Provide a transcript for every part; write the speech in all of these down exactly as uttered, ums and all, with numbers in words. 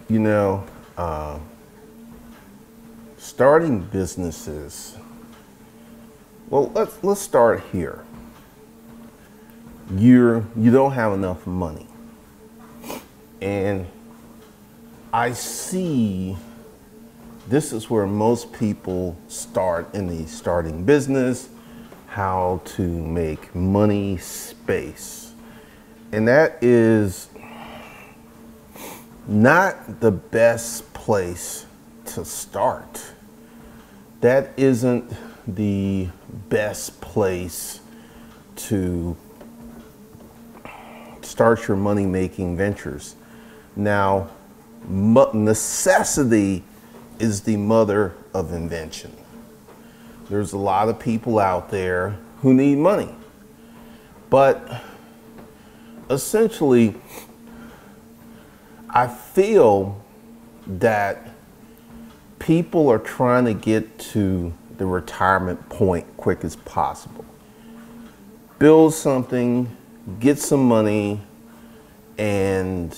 You know, uh, starting businesses, well, let's, let's start here. You're, you don't have enough money. And I see this is where most people start in the starting business, how to make money space. And that is not the best place to start. That isn't the best place to start your money-making ventures. Now, necessity is the mother of invention. There's a lot of people out there who need money, but essentially, I feel that people are trying to get to the retirement point quick as possible. Build something, get some money, and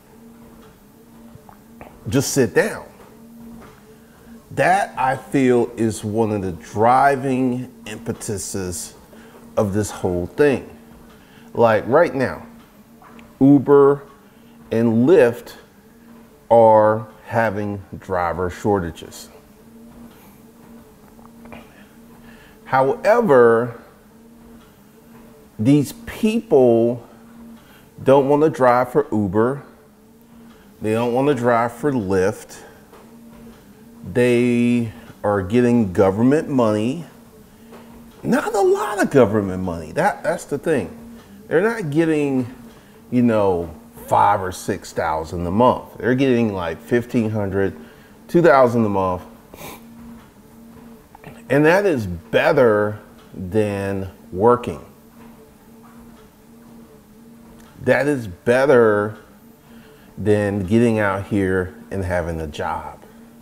just sit down. That, I feel, is one of the driving impetuses of this whole thing. Like right now, Uber and Lyft are having driver shortages. However, these people don't want to drive for Uber. They don't want to drive for Lyft. They are getting government money. Not a lot of government money. That, that's the thing. They're not getting, you know, five or six thousand a month. They're getting like fifteen hundred, two thousand a month. And that is better than working. That is better than getting out here and having a job.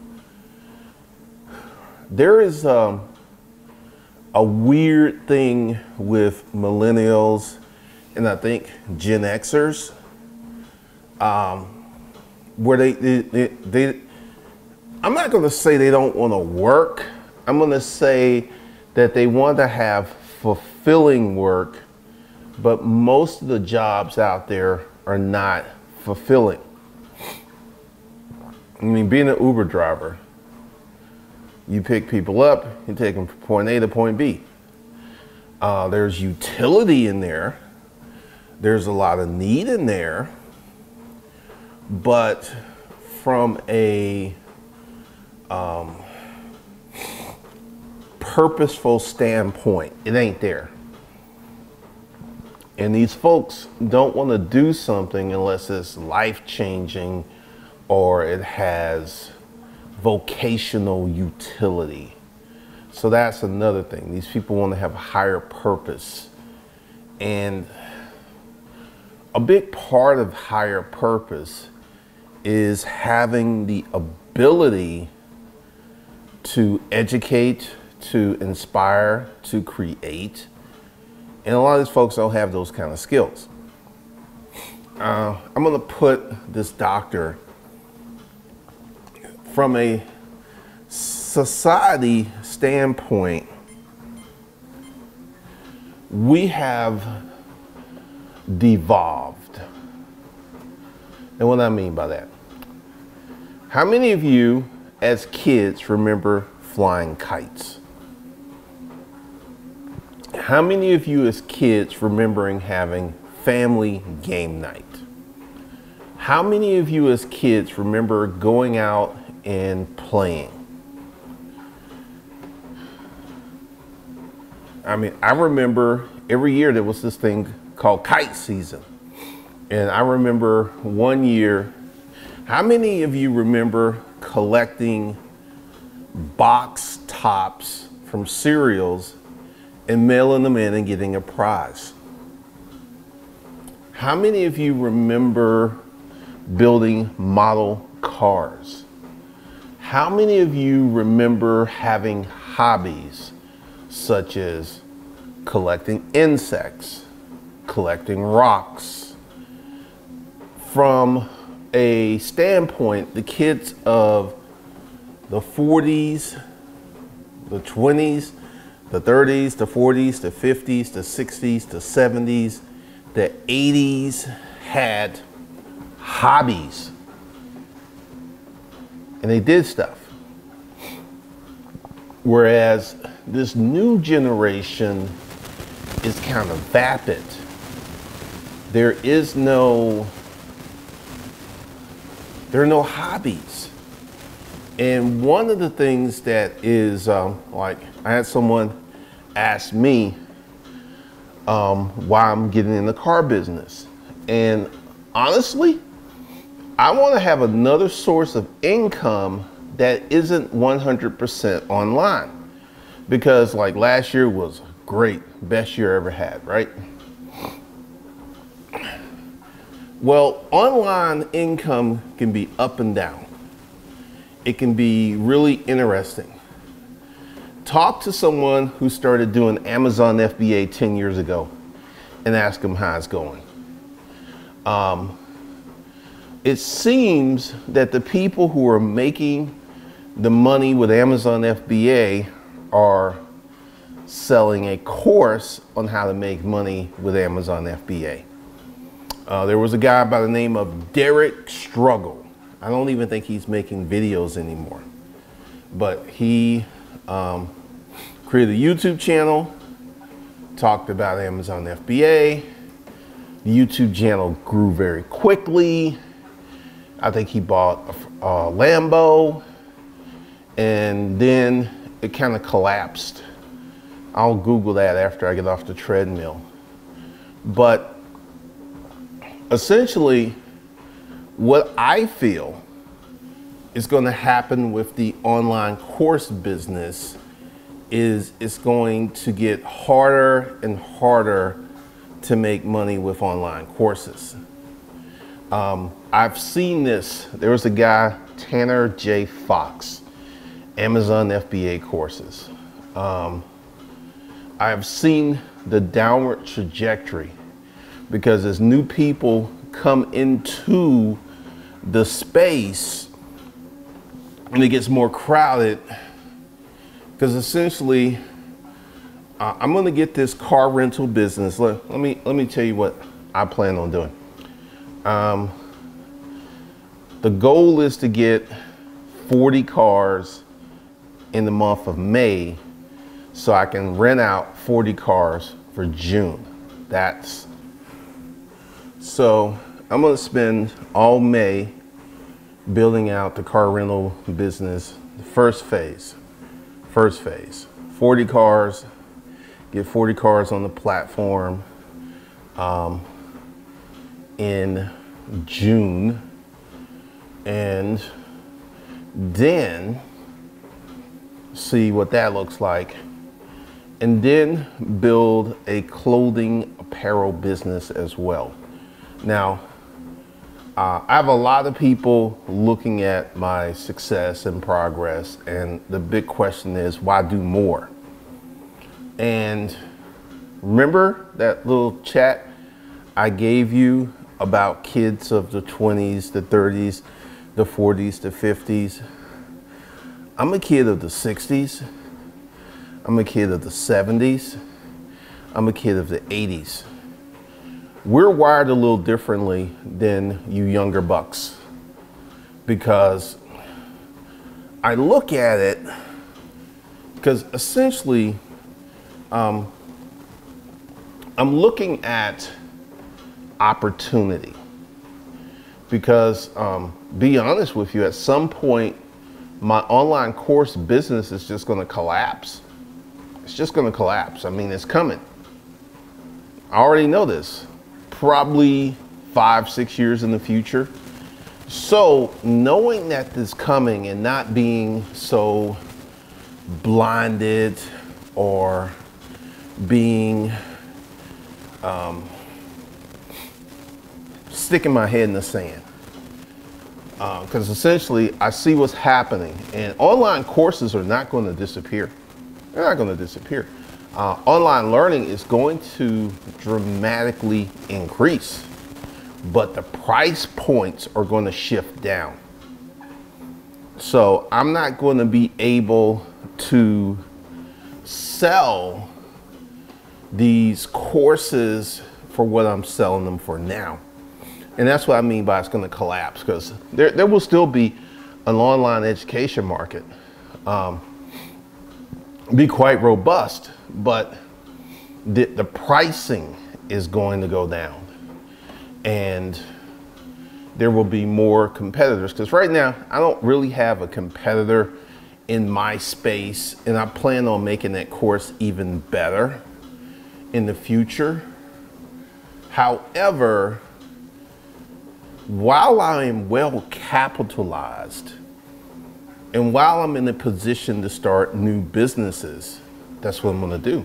There is um, a weird thing with millennials and I think Gen Xers, um, where they, they, they, they, I'm not going to say they don't want to work. I'm going to say that they want to have fulfilling work, but most of the jobs out there are not fulfilling. I mean, being an Uber driver, you pick people up, you take them from point A to point B. Uh, there's utility in there. There's a lot of need in there, but from a um, purposeful standpoint, it ain't there. And these folks don't want to do something unless it's life-changing or it has vocational utility. So that's another thing. These people want to have a higher purpose. And a big part of higher purpose is having the ability to educate, to inspire, to create. And a lot of these folks don't have those kind of skills. Uh, I'm going to put this doctor from a society standpoint. We have devolved. And what I mean by that, how many of you as kids remember flying kites? How many of you as kids remembering having family game night? How many of you as kids remember going out and playing? I mean, I remember every year there was this thing called kite season. And I remember one year, how many of you remember collecting box tops from cereals and mailing them in and getting a prize? How many of you remember building model cars? How many of you remember having hobbies such as collecting insects, collecting rocks? From a standpoint, the kids of the forties, the twenties, the thirties, the forties, the fifties, the sixties, the seventies, the eighties had hobbies and they did stuff. Whereas this new generation is kind of vapid. There is no, there are no hobbies. And one of the things that is um, like, I had someone ask me um, why I'm getting in the car business. And honestly, I want to have another source of income that isn't one hundred percent online. Because like last year was great, best year I ever had, right? Well, online income can be up and down. It can be really interesting. Talk to someone who started doing Amazon F B A ten years ago and ask them how it's going. Um, it seems that the people who are making the money with Amazon F B A are selling a course on how to make money with Amazon F B A. Uh, there was a guy by the name of Derek Struggle. I don't even think he's making videos anymore, but he um, created a YouTube channel, talked about Amazon F B A. The YouTube channel grew very quickly. I think he bought a, a Lambo, and then it kind of collapsed. I'll Google that after I get off the treadmill. But essentially, what I feel is going to happen with the online course business is it's going to get harder and harder to make money with online courses. Um, I've seen this. There was a guy, Tanner J. Fox, Amazon F B A courses. Um, I've seen the downward trajectory because as new people come into the space and it gets more crowded, because essentially uh, I'm going to get this car rental business. Let, let me let me tell you what I plan on doing. Um, the goal is to get forty cars in the month of May so I can rent out forty cars for June. That's so I'm going to spend all May building out the car rental business. The first phase, first phase, forty cars, get forty cars on the platform um, in June, and then see what that looks like, and then build a clothing apparel business as well. Now, uh, I have a lot of people looking at my success and progress, and the big question is, why do more? And remember that little chat I gave you about kids of the twenties, the thirties, the forties, the fifties? I'm a kid of the sixties. I'm a kid of the seventies. I'm a kid of the eighties. We're wired a little differently than you younger bucks, because I look at it, because essentially um, I'm looking at opportunity. Because um, be honest with you, at some point my online course business is just going to collapse. It's just going to collapse. I mean, it's coming. I already know this. Probably five, six years in the future. So knowing that this is coming and not being so blinded or being um, sticking my head in the sand. Because uh, essentially I see what's happening, and online courses are not going to disappear. They're not going to disappear. Uh, online learning is going to dramatically increase. but the price points are going to shift down. So I'm not going to be able to sell these courses for what I'm selling them for now. And that's what I mean by it's going to collapse, because there, there will still be an online education market, um, be quite robust, but the, the pricing is going to go down, and there will be more competitors. Because right now I don't really have a competitor in my space, and I plan on making that course even better in the future. However, while I am well capitalized and while I'm in a position to start new businesses, that's what I'm going to do.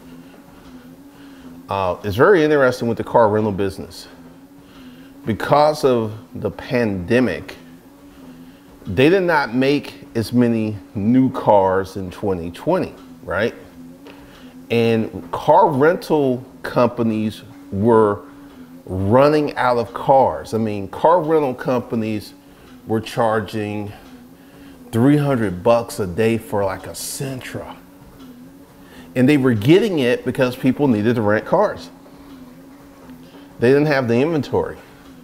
Uh, it's very interesting with the car rental business. Because of the pandemic, they did not make as many new cars in twenty twenty, right? And car rental companies were running out of cars. I mean, car rental companies were charging three hundred bucks a day for like a Sentra. And they were getting it because people needed to rent cars. They didn't have the inventory.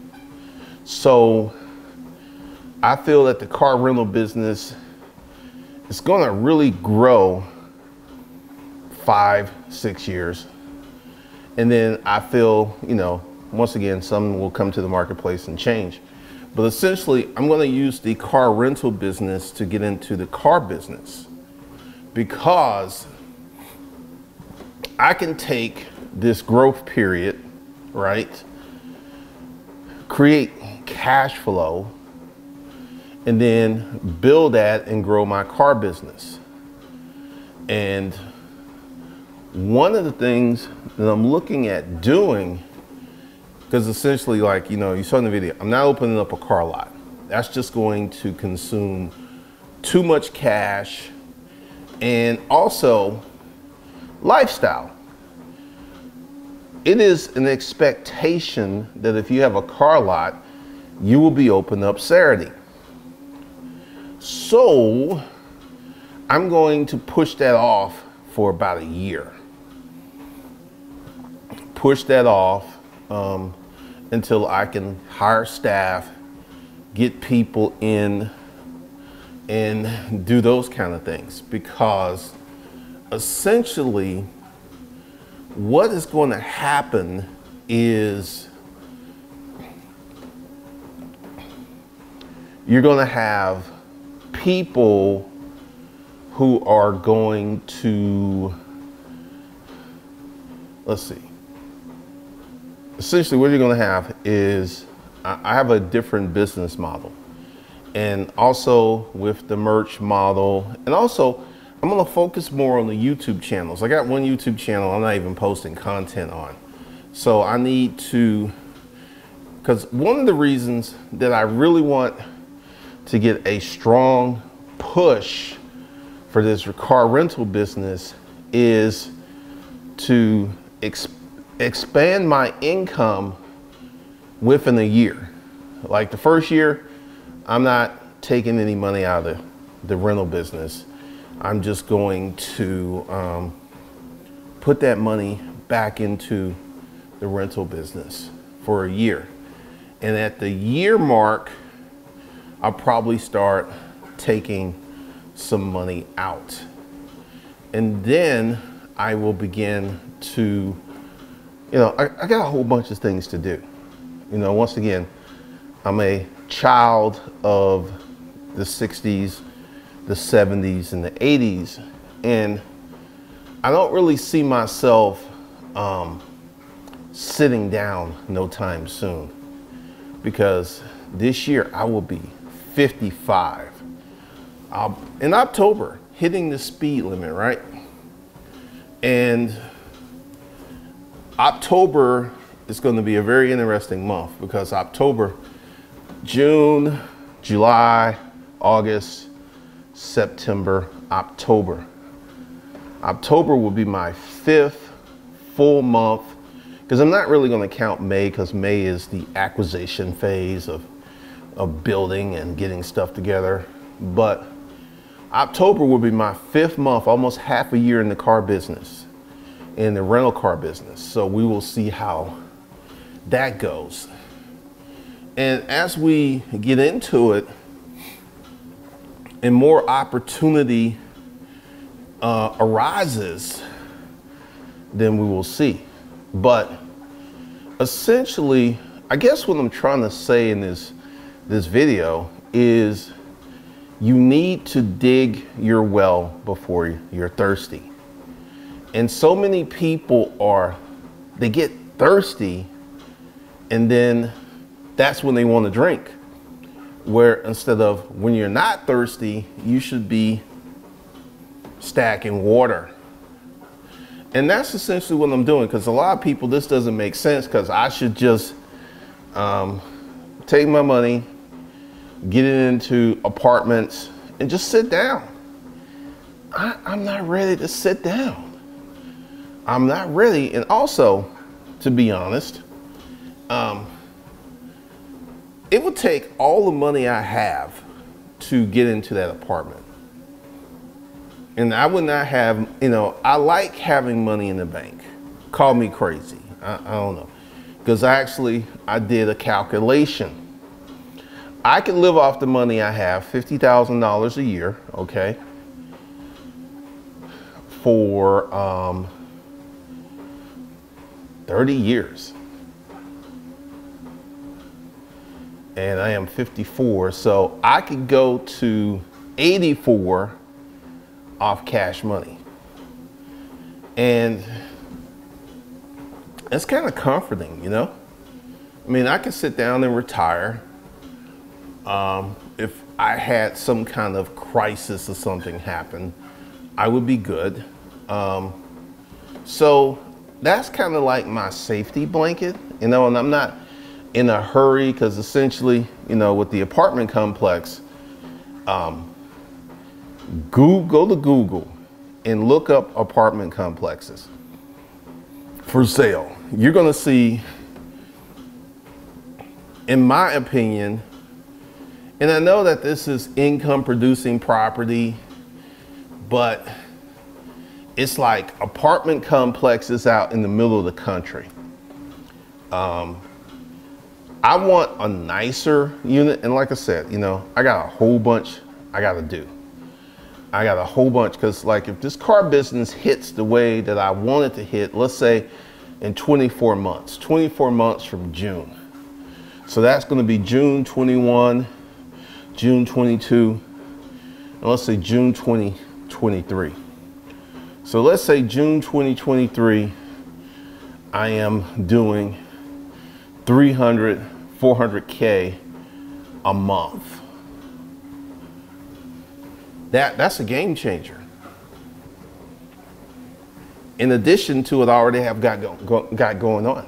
So I feel that the car rental business is going to really grow five, six years. And then I feel, you know, once again, some will come to the marketplace and change. But essentially, I'm going to use the car rental business to get into the car business, because I can take this growth period, right, create cash flow, and then build that and grow my car business. And one of the things that I'm looking at doing, because essentially, like, you know, you saw in the video, I'm not opening up a car lot. That's just going to consume too much cash, and also lifestyle. It is an expectation that if you have a car lot, you will be open up Saturday. So I'm going to push that off for about a year. Push that off um, until I can hire staff, get people in, and do those kind of things. Because essentially, what is going to happen is you're going to have people who are going to, let's see, essentially what you're going to have is, I have a different business model, and also with the merch model, and also I'm going to focus more on the YouTube channels. I got one YouTube channel I'm not even posting content on. So I need to, because one of the reasons that I really want to get a strong push for this car rental business is to ex expand my income within a year. Like the first year, I'm not taking any money out of the, the rental business. I'm just going to um, put that money back into the rental business for a year. And at the year mark, I'll probably start taking some money out. And then I will begin to, you know, I, I got a whole bunch of things to do. You know, once again, I'm a child of the sixties, the seventies, and the eighties, and I don't really see myself um, sitting down no time soon, because this year I will be fifty-five. I'll, in October, hitting the speed limit, right? And October is going to be a very interesting month, because October, June, July, August, September, October. October will be my fifth full month, because I'm not really going to count May, because May is the acquisition phase of, of building and getting stuff together. But October will be my fifth month, almost half a year in the car business, in the rental car business. So we will see how that goes. And as we get into it and more opportunity uh, arises, then we will see. But essentially, I guess what I'm trying to say in this, this video is you need to dig your well before you're thirsty. And so many people are, they get thirsty and then that's when they want to drink. Where instead of when you're not thirsty, you should be stacking water. And that's essentially what I'm doing, because a lot of people, this doesn't make sense, because I should just um, take my money, get it into apartments, and just sit down. I, I'm not ready to sit down. I'm not ready. And also, to be honest, um, it would take all the money I have to get into that apartment. And I would not have, you know, I like having money in the bank. Call me crazy. I, I don't know. Because actually, I did a calculation. I could live off the money I have, fifty thousand dollars a year, okay, for um, thirty years. And I am fifty-four, so I could go to eighty-four off cash money. And it's kind of comforting, you know? I mean, I could sit down and retire. Um, if I had some kind of crisis or something happen, I would be good. Um, so that's kind of like my safety blanket, you know, and I'm not in a hurry, because essentially, you know, with the apartment complex, um, Google, go to Google and look up apartment complexes for sale. You're going to see, in my opinion, and I know that this is income producing property, but it's like apartment complexes out in the middle of the country. Um, I want a nicer unit. And like I said, you know, I got a whole bunch I got to do. I got a whole bunch, because like if this car business hits the way that I want it to hit, let's say in twenty-four months, twenty-four months from June. So that's going to be June twenty-one, June twenty-two, and let's say June twenty twenty-three. So let's say June twenty twenty-three, I am doing three hundred, four hundred K a month. That, that's a game changer. In addition to what I already have got, go, go, got going on.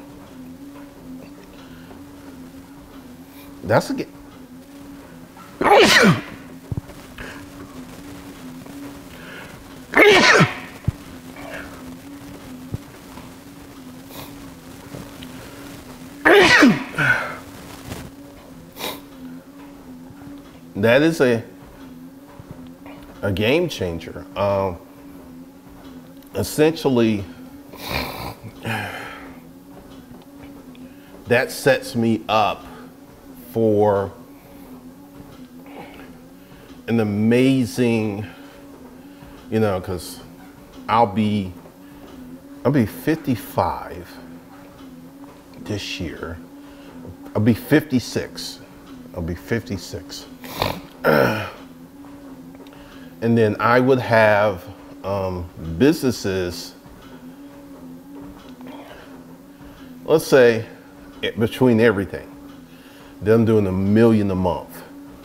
That's a game. That is a a game changer. Um, essentially, that sets me up for an amazing, you know, because I'll be I'll be fifty-five this year. I'll be fifty-six. I'll be fifty-six. And then I would have um, businesses, let's say it, between everything, them doing a million a month.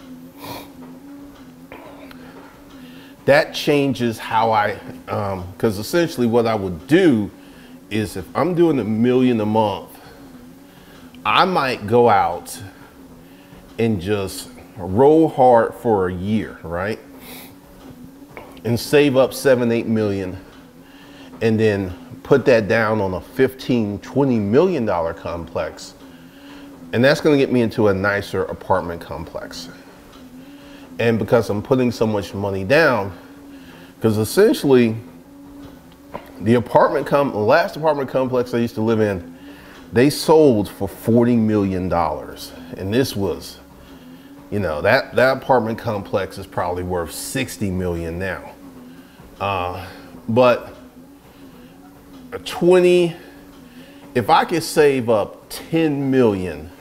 That changes how I, because um, essentially what I would do is if I'm doing a million a month, I might go out and just roll hard for a year, right? And save up seven, eight million. and then put that down on a fifteen, twenty million dollar complex. And that's going to get me into a nicer apartment complex. And because I'm putting so much money down, because essentially the apartment com the last apartment complex I used to live in, they sold for forty million dollars. And this was, you know, that, that apartment complex is probably worth sixty million now. Uh, but a twenty, if I could save up ten million,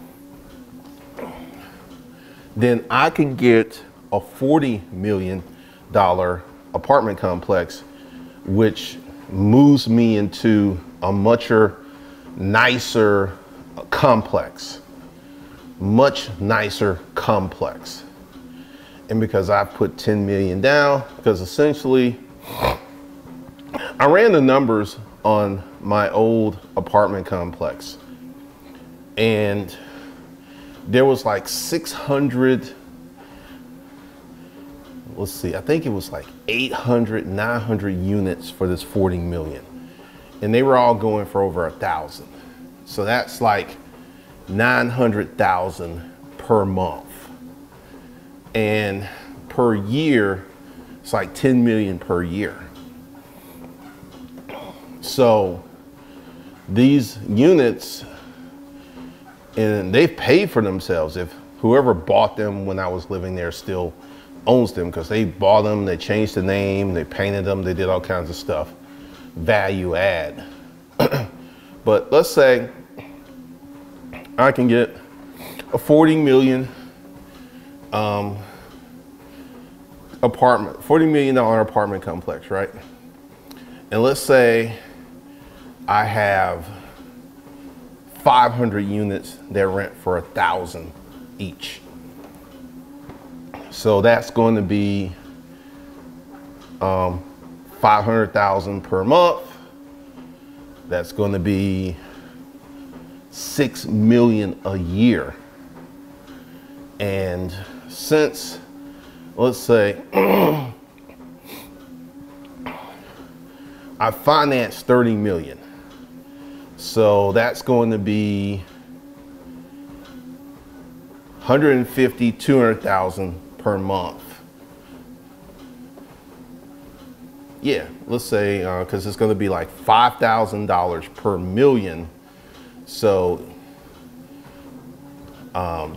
then I can get a forty million dollar apartment complex, which moves me into a much nicer complex, much nicer complex. And because I put ten million down, because essentially I ran the numbers on my old apartment complex, and there was like six hundred, let's see, I think it was like eight hundred, nine hundred units for this forty million. And they were all going for over a thousand. So that's like nine hundred thousand per month. And per year, it's like ten million per year. So these units, and they've paid for themselves. If whoever bought them when I was living there still owns them, because they bought them, they changed the name, they painted them, they did all kinds of stuff, value add. But let's say I can get a forty million um, apartment, forty million dollar apartment complex, right? And let's say I have five hundred units that rent for a thousand each. So that's going to be um, five hundred thousand per month. That's going to be six million a year. And since, let's say, I financed thirty million. So that's going to be one hundred fifty, two hundred thousand per month. Yeah, let's say, uh, cause it's gonna be like five thousand dollars per million. So, um,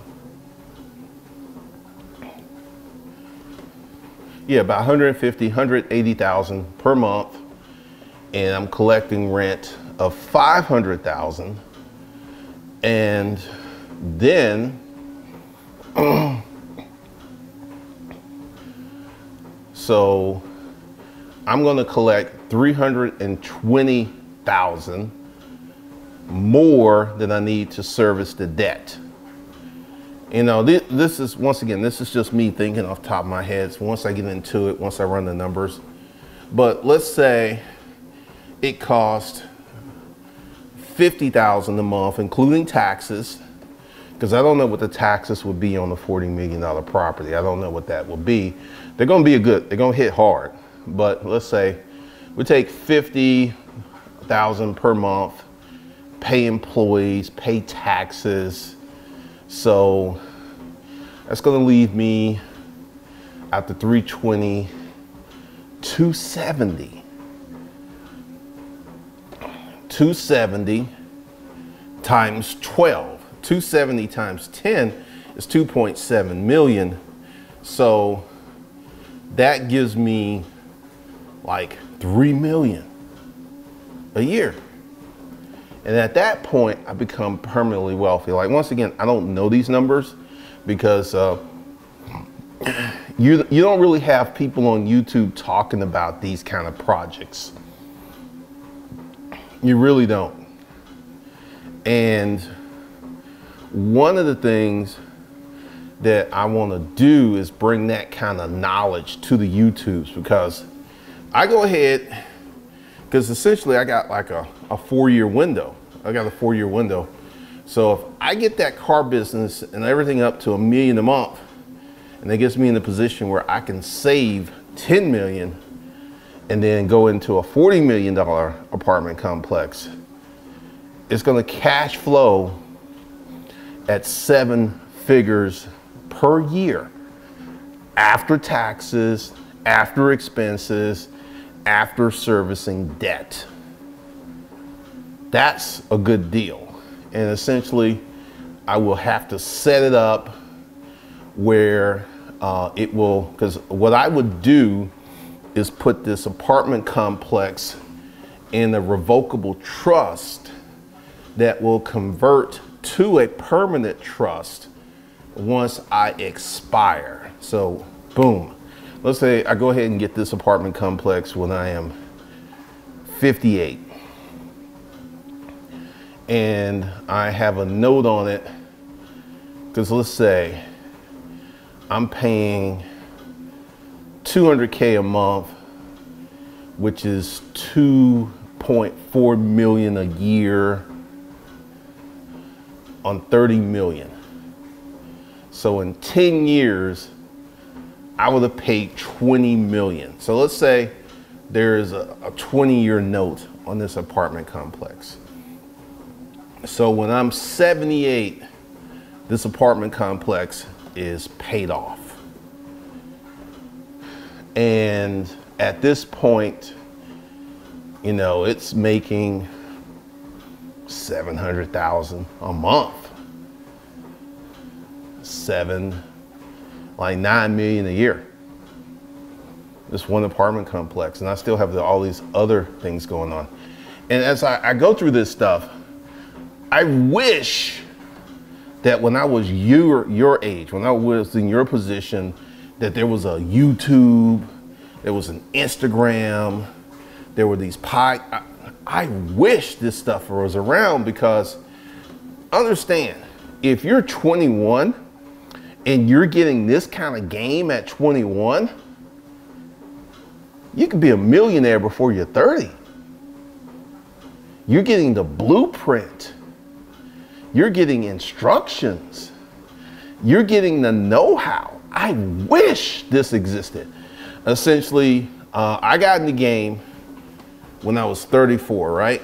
yeah, about one hundred fifty, one hundred eighty thousand per month. And I'm collecting rent of five hundred thousand. And then, so I'm going to collect three hundred twenty thousand more than I need to service the debt. You know, this, this is, once again, this is just me thinking off the top of my head. So once I get into it, once I run the numbers, but let's say it cost fifty thousand a month, including taxes, because I don't know what the taxes would be on the forty million dollar property. I don't know what that will be. They're going to be a good, they're going to hit hard. But let's say we take fifty thousand per month, pay employees, pay taxes. So that's going to leave me after three twenty, two seventy. two seventy times twelve. two seventy times ten is two point seven million. So that gives me like three million a year. And at that point, I become permanently wealthy. Like, once again, I don't know these numbers because uh, you, you don't really have people on YouTube talking about these kind of projects. You really don't. And one of the things that I want to do is bring that kind of knowledge to the YouTubes, because I go ahead, because essentially I got like a, a four-year window. I got a four-year window. So if I get that car business and everything up to a million a month, and that gets me in a position where I can save ten million, and then go into a forty million dollar apartment complex, it's going to cash flow at seven figures per year after taxes, after expenses, after servicing debt. That's a good deal. And essentially, I will have to set it up where uh, it will, because what I would do is put this apartment complex in a revocable trust that will convert to a permanent trust once I expire. So boom, let's say I go ahead and get this apartment complex when I am fifty-eight. And I have a note on it, because let's say I'm paying two hundred K a month, which is two point four million a year on thirty million. So in ten years, I would have paid twenty million. So let's say there's a, a twenty year note on this apartment complex. So when I'm seventy-eight, this apartment complex is paid off. And at this point, you know, it's making seven hundred thousand a month. Seven, like nine million a year. This one apartment complex. And I still have the, all these other things going on. And as I, I go through this stuff, I wish that when I was your, your age, when I was in your position, that there was a YouTube, there was an Instagram, there were these pod. I, I wish this stuff was around, because understand, if you're twenty-one and you're getting this kind of game at twenty-one, you could be a millionaire before you're thirty. You're getting the blueprint. You're getting instructions. You're getting the know-how. I wish this existed. Essentially, uh, I got in the game when I was thirty-four, right?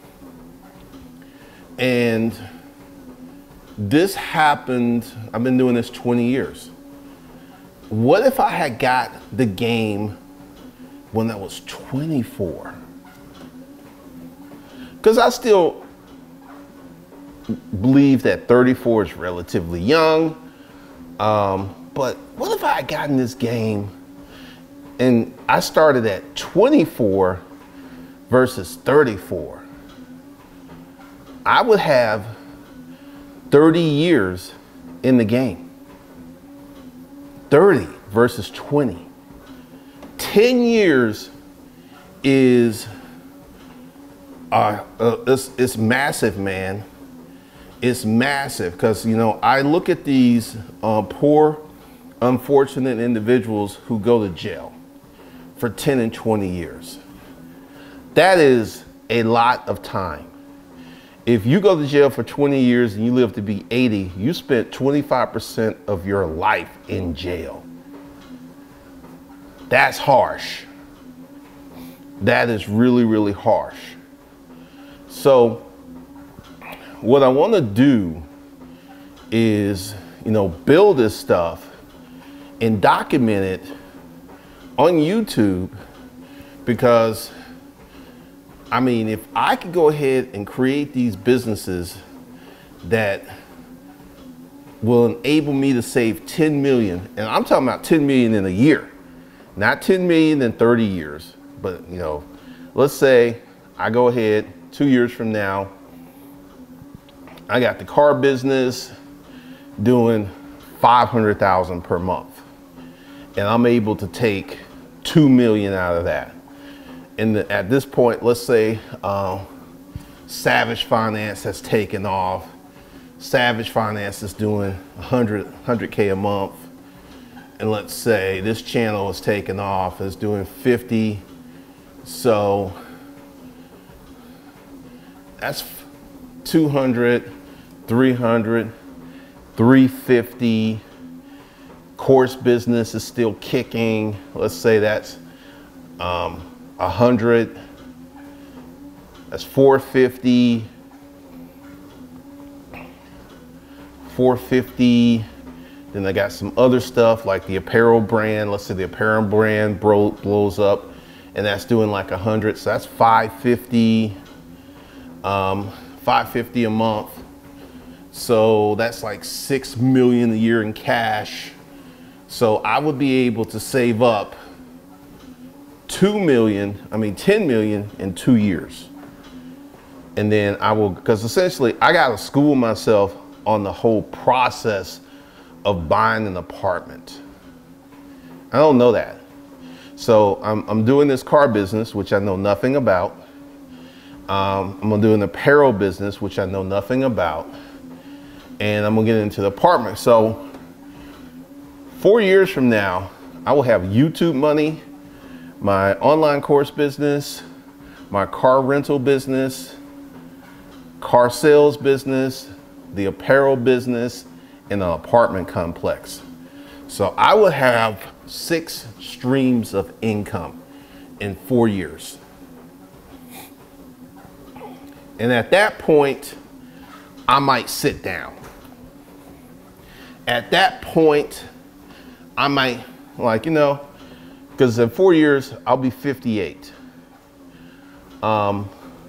And this happened, I've been doing this twenty years. What if I had got the game when I was twenty-four? Because I still believe that thirty-four is relatively young. Um, but what if I had gotten this game and I started at twenty-four versus thirty-four? I would have thirty years in the game. thirty versus twenty. ten years is uh, uh, it's, it's massive, man. It's massive, because, you know, I look at these uh, poor, unfortunate individuals who go to jail for ten and twenty years. That is a lot of time. If you go to jail for twenty years and you live to be eighty, you spent twenty-five percent of your life in jail. That's harsh. That is really, really harsh. So what I want to do is, you know, build this stuff and document it on YouTube, because I mean, if I could go ahead and create these businesses that will enable me to save ten million, and I'm talking about ten million in a year, not ten million in thirty years, but, you know, let's say I go ahead two years from now, I got the car business doing five hundred thousand per month, and I'm able to take two million out of that. And at this point, let's say uh, Savage Finance has taken off. Savage Finance is doing one hundred K a month. And let's say this channel is taking off, is doing fifty. So that's two hundred, three hundred, three fifty. Course business is still kicking. Let's say that's um, a hundred, that's four fifty, four fifty. Then I got some other stuff like the apparel brand. Let's say the apparel brand bro blows up, and that's doing like a hundred. So that's five fifty, um, five fifty a month. So that's like six million a year in cash. So I would be able to save up two million, I mean ten million in two years. And then I will, because essentially I got to school myself on the whole process of buying an apartment. I don't know that. So I'm, I'm doing this car business, which I know nothing about. Um, I'm gonna do an apparel business, which I know nothing about. And I'm gonna get into the apartment. So four years from now, I will have YouTube money, my online course business, my car rental business, car sales business, the apparel business, and an apartment complex. So I will have six streams of income in four years. And at that point, I might sit down. At that point, I might, like, you know, because in four years, I'll be fifty-eight. Um,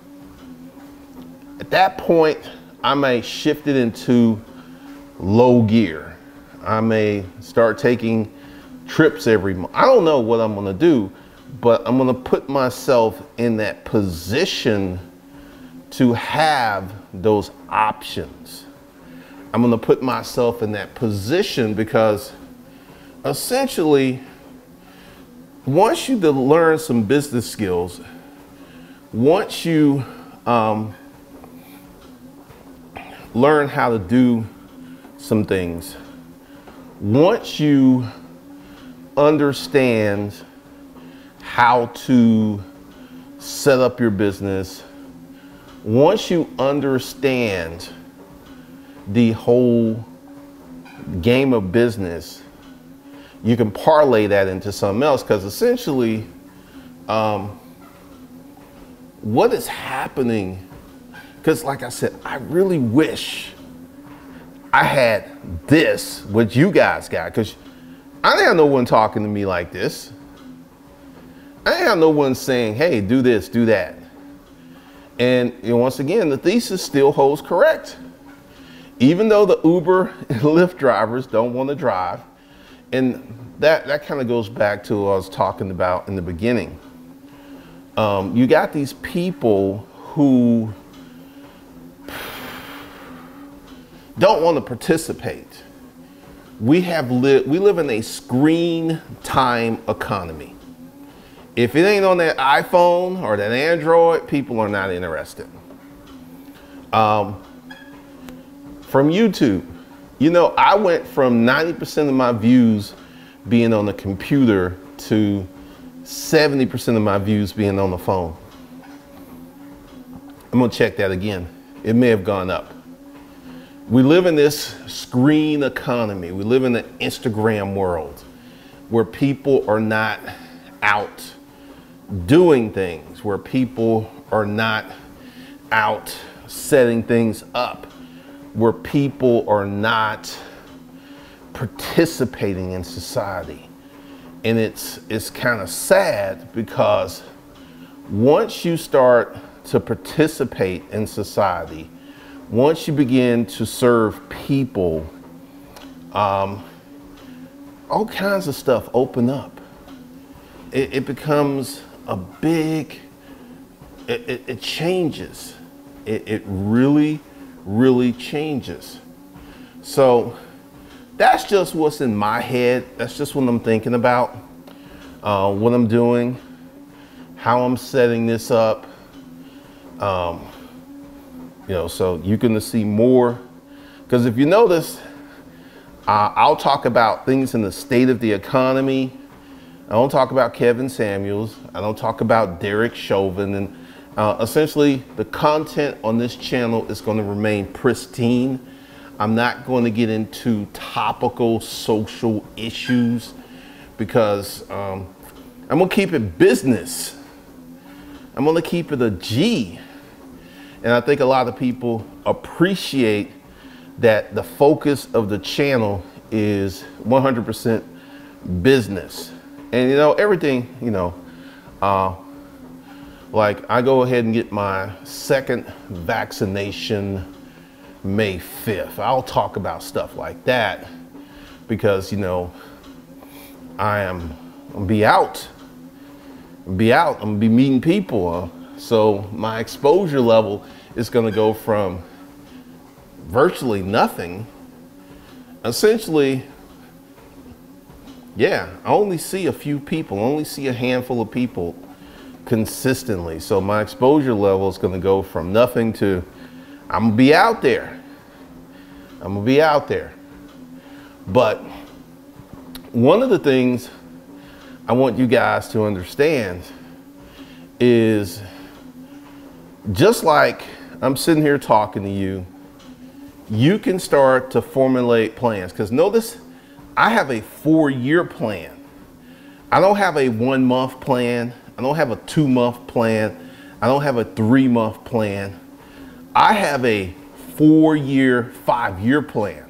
at that point, I may shift it into low gear. I may start taking trips every month. I don't know what I'm gonna do, but I'm gonna put myself in that position to have those options. I'm gonna put myself in that position because essentially, once you learn some business skills, once you um, learn how to do some things, once you understand how to set up your business, once you understand the whole game of business, you can parlay that into something else. Because essentially, um, what is happening, because like I said, I really wish I had this, what you guys got, because I didn't have no one talking to me like this. I didn't have no one saying, hey, do this, do that. And you know, once again, the thesis still holds correct. Even though the Uber and Lyft drivers don't want to drive, and that, that kind of goes back to what I was talking about in the beginning. Um, you got these people who don't want to participate. We have lived, we live in a screen time economy. If it ain't on that iPhone or that Android, people are not interested. Um, from YouTube, you know, I went from ninety percent of my views being on the computer to seventy percent of my views being on the phone. I'm gonna check that again. It may have gone up. We live in this screen economy. We live in the Instagram world where people are not out doing things, where people are not out setting things up, where people are not participating in society. And it's, it's kind of sad because once you start to participate in society, once you begin to serve people, um, all kinds of stuff open up. It, it becomes a big, it, it, it changes. It, it really, really changes. So that's just what's in my head. That's just what I'm thinking about, uh, what I'm doing, how I'm setting this up. Um, you know, so you're going to see more. Because if you notice, uh, I'll talk about things in the state of the economy. I don't talk about Kevin Samuels. I don't talk about Derek Chauvin. And uh, essentially, the content on this channel is going to remain pristine. I'm not going to get into topical social issues because um, I'm going to keep it business. I'm gonna keep it a G. And I think a lot of people appreciate that the focus of the channel is one hundred percent business. And you know, everything, you know, uh, like I go ahead and get my second vaccination May fifth. I'll talk about stuff like that because, you know, I am gonna be out, be out, I'm gonna be meeting people. Uh, so my exposure level is gonna go from virtually nothing, essentially, yeah, I only see a few people, I only see a handful of people consistently. So my exposure level is gonna go from nothing to, I'm gonna be out there. I'm gonna be out there. But one of the things I want you guys to understand is just like I'm sitting here talking to you, you can start to formulate plans. Because notice, I have a four-year plan. I don't have a one-month plan. I don't have a two-month plan. I don't have a three-month plan. I have a four-year, five-year plan.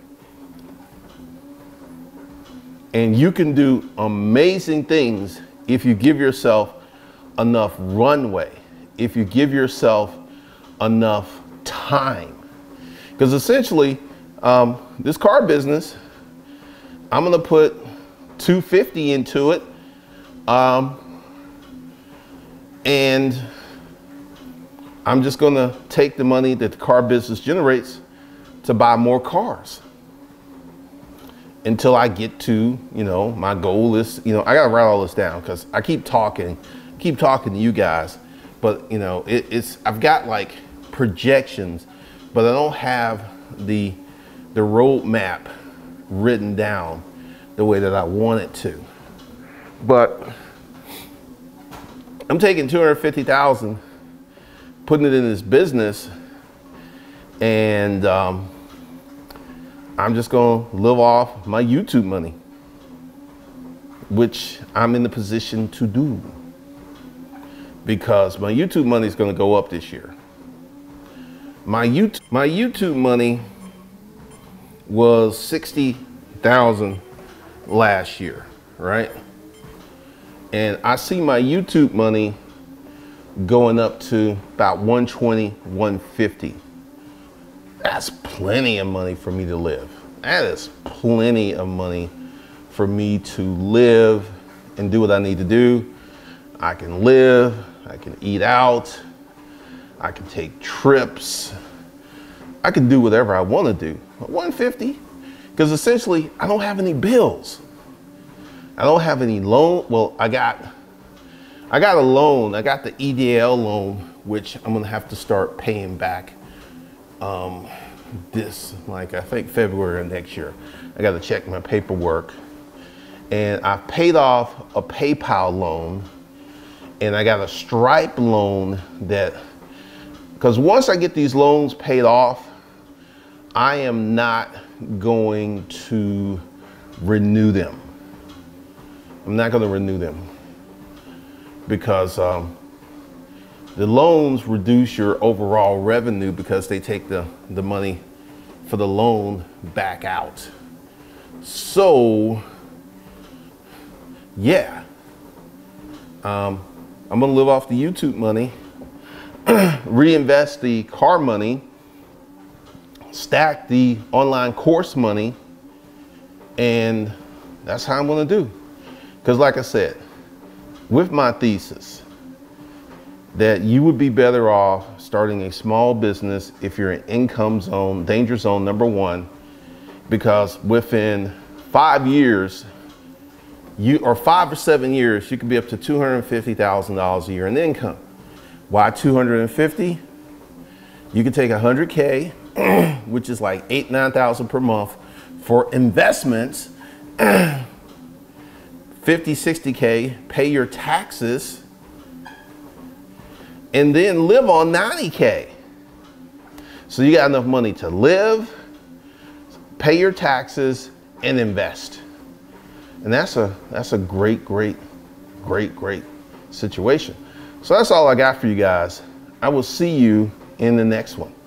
And you can do amazing things if you give yourself enough runway, if you give yourself enough time. Because essentially, um, this car business, I'm gonna put two hundred fifty dollars into it, um, and I'm just gonna take the money that the car business generates to buy more cars until I get to, you know, my goal is, you know, I gotta write all this down because I keep talking, keep talking to you guys, but you know, it, it's, I've got like projections, but I don't have the, the roadmap written down the way that I want it to. But I'm taking two hundred fifty thousand, putting it in this business, and um, I'm just gonna live off my YouTube money, which I'm in the position to do because my YouTube money is gonna go up this year. My YouTube, my YouTube money was sixty thousand last year, right? And I see my YouTube money going up to about one twenty, one fifty. That's plenty of money for me to live. That is plenty of money for me to live and do what I need to do. I can live, I can eat out, I can take trips, I can do whatever I want to do. one fifty, because essentially I don't have any bills. I don't have any loan. Well, I got, I got a loan. I got the E D L loan, which I'm gonna have to start paying back um, this, like I think February of next year. I got to check my paperwork, and I paid off a PayPal loan, and I got a Stripe loan that, because once I get these loans paid off, I am not going to renew them. I'm not going to renew them because um, the loans reduce your overall revenue because they take the, the money for the loan back out. So, yeah, um, I'm going to live off the YouTube money, reinvest the car money, stack the online course money, and that's how I'm going to do. Because like I said, with my thesis, that you would be better off starting a small business if you're in income zone, danger zone number one, because within five years, you or five or seven years, you could be up to two hundred fifty thousand dollars a year in income. Why two hundred fifty? You could take one hundred K, which is like eight, nine thousand per month for investments, fifty, sixty K, pay your taxes, and then live on ninety K. So you got enough money to live, pay your taxes, and invest. And that's a, that's a great, great, great, great situation. So that's all I got for you guys. I will see you in the next one.